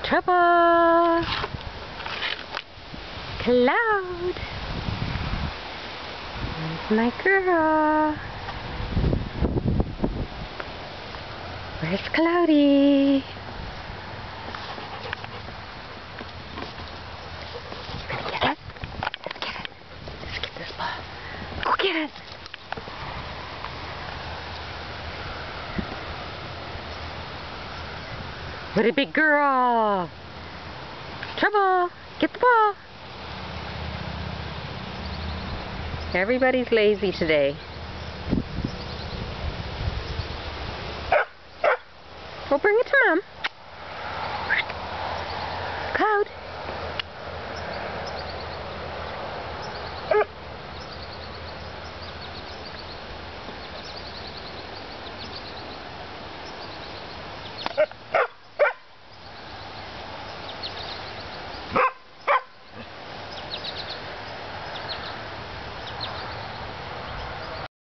Trouble! Cloud! Where's my girl? Where's Cloudy? You gonna get it? Let's get it. Let's get this ball. Go get it! What a big girl! Trouble! Get the ball! Everybody's lazy today. We'll bring it to Mom.